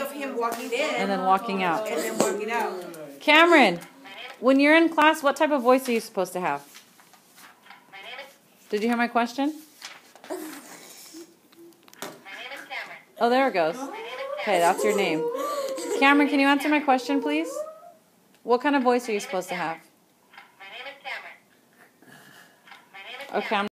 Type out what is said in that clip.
of him walking in. And then walking out. And then walking out. Cameron, when you're in class, what type of voice are you supposed to have? Did you hear my question? Oh, there it goes. Okay, that's your name. Cameron, can you answer my question, please? What kind of voice are you supposed to have? My name is Cameron. Okay,